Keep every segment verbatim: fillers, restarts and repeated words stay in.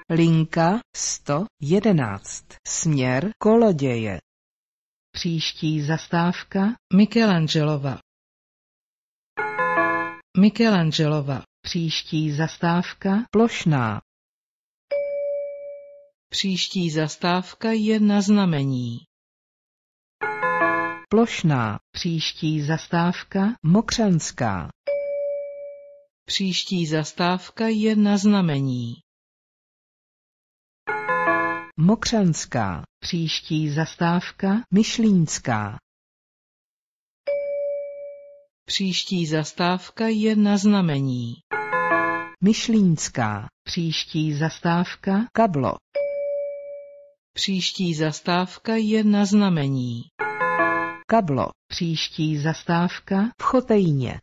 Linka sto jedenáct. Směr Koloděje. Příští zastávka Michelangelova. Michelangelova. Příští zastávka Plošná. Příští zastávka je Na Znamení. Plošná. Příští zastávka Mokřanská. Příští zastávka je Na Znamení. Mokřanská. Příští zastávka Myšlínská. Příští zastávka je Na Znamení. Myšlínská. Příští zastávka Kablo. Příští zastávka je Na Znamení. Kablo. Příští zastávka V Chotejně.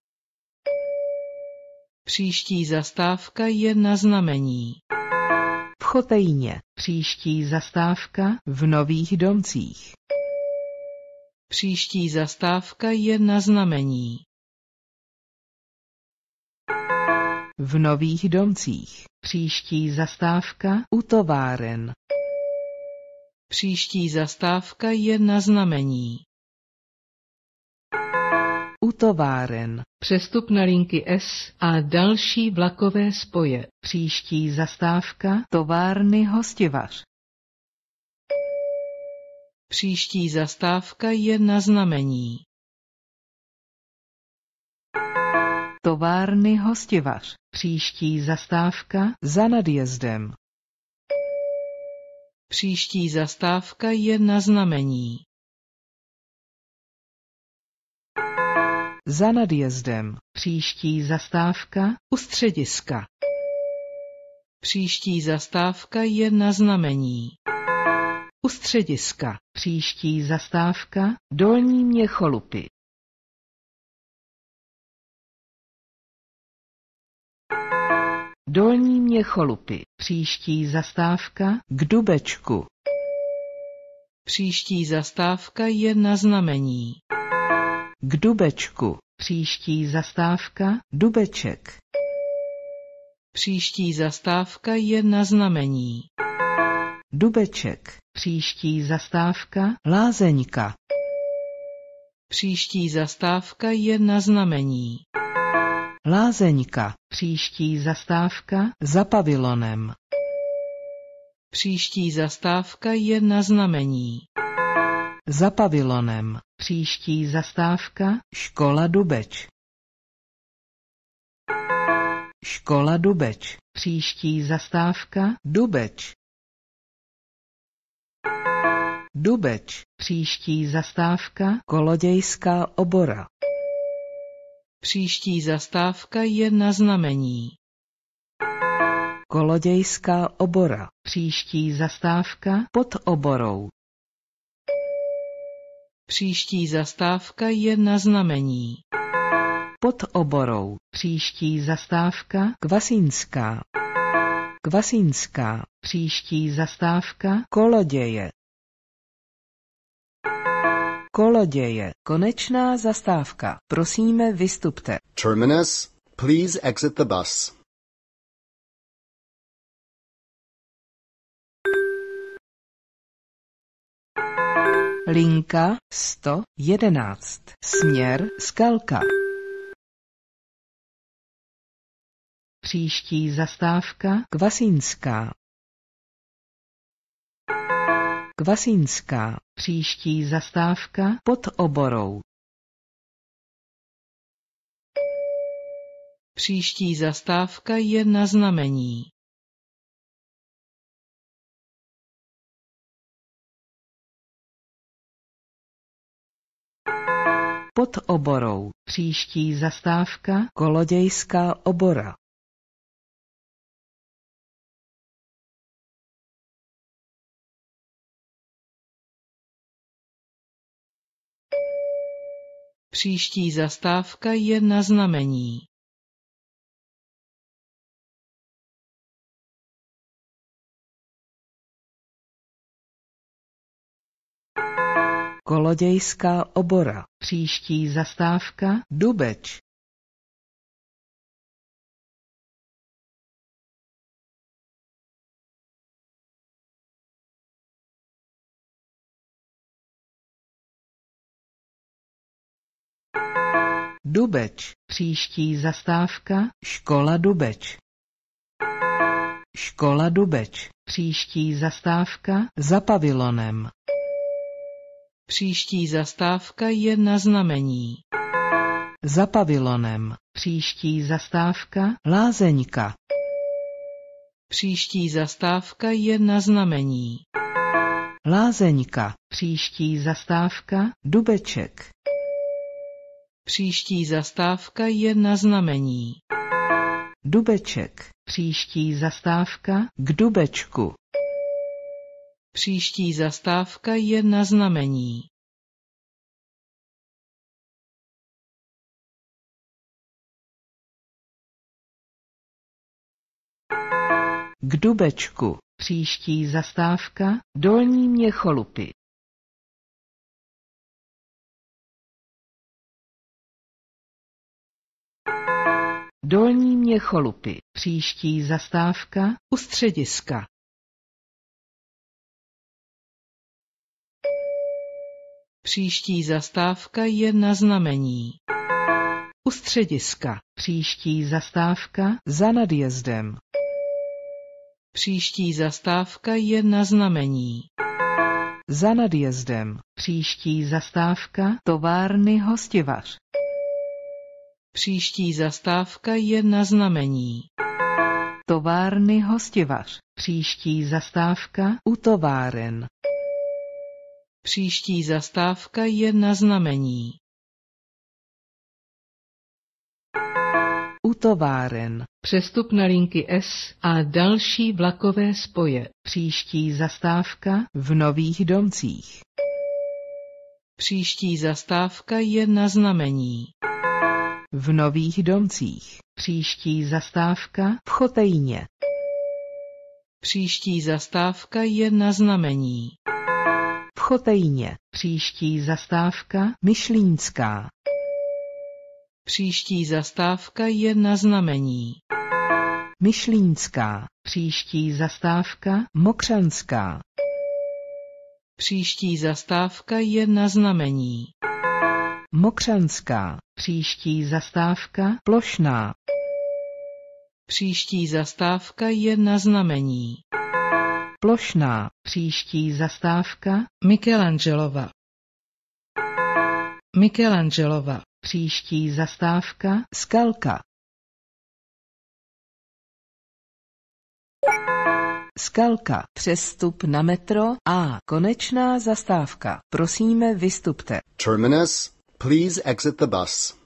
Příští zastávka je Na Znamení. V Chotejně. Příští zastávka V Nových Domcích. Příští zastávka je Na Znamení. V Nových Domcích. Příští zastávka U továren. Příští zastávka je Na Znamení. U továren. Přestup na linky S a další vlakové spoje. Příští zastávka Továrny Hostivař. Příští zastávka je Na Znamení. Továrny Hostivař. Příští zastávka Za nadjezdem. Příští zastávka je Na Znamení. Za nadjezdem. Příští zastávka U střediska. Příští zastávka je Na Znamení. U střediska. Příští zastávka Dolní Měcholupy. Dolní Měcholupy. Příští zastávka K Dubečku. Příští zastávka je Na Znamení. K Dubečku. Příští zastávka Dubeček. Příští zastávka je Na Znamení. Dubeček. Příští zastávka Lázeňka. Příští zastávka je Na Znamení. Lázeňka. Příští zastávka Za pavilonem. Příští zastávka je Na Znamení. Za pavilonem. Příští zastávka Škola Dubeč. Škola Dubeč. Příští zastávka Dubeč. Dubeč. Příští zastávka Kolodějská obora. Příští zastávka je Na Znamení. Kolodějská obora. Příští zastávka Pod oborou. Příští zastávka je Na Znamení. Pod oborou. Příští zastávka Kvasínská. Kvasínská. Příští zastávka Koloděje. Koloděje. Konečná zastávka. Prosíme, vystupte. Terminus, please exit the bus. Linka sto jedenáct. Směr Skalka. Příští zastávka Kvasínská. Kvasínská. Příští zastávka Pod oborou. Příští zastávka je Na Znamení. Pod oborou. Příští zastávka Kolodějská obora. Příští zastávka je Na Znamení. Kolodějská obora. Příští zastávka Dubeč. Dubeč. Příští zastávka. Škola Dubeč. Škola Dubeč. Příští zastávka. Za pavilonem. Příští zastávka je na znamení. Za pavilonem. Příští zastávka. Lázeňka. Příští zastávka je na znamení. Lázeňka. Příští zastávka. Dubeček. Příští zastávka je na znamení. Dubeček. Příští zastávka. K Dubečku. Příští zastávka je na znamení. K Dubečku. Příští zastávka. Dolní Měcholupy. Dolní Měcholupy. Příští zastávka. U střediska. Příští zastávka je na znamení. U střediska. Příští zastávka. Za nadjezdem. Příští zastávka je na znamení. Za nadjezdem. Příští zastávka. Továrny Hostivař. Příští zastávka je na znamení. Továrny Hostivař. Příští zastávka. U továren. Příští zastávka je na znamení. U továren. Přestup na linky S a další vlakové spoje. Příští zastávka. V Nových Domcích. Příští zastávka je na znamení. V Nových Domcích. Příští zastávka. V Chotejně. Příští zastávka je na znamení. V Chotejně. Příští zastávka. Myšlínská. Příští zastávka je na znamení. Myšlínská. Příští zastávka. Mokřanská. Příští zastávka je na znamení. Mokřanská. Příští zastávka. Plošná. Příští zastávka je na znamení. Plošná. Příští zastávka. Michelangelova. Michelangelova. Příští zastávka. Skalka. Skalka. Přestup na metro a konečná zastávka. Prosíme, vystupte. Terminus, please exit the bus.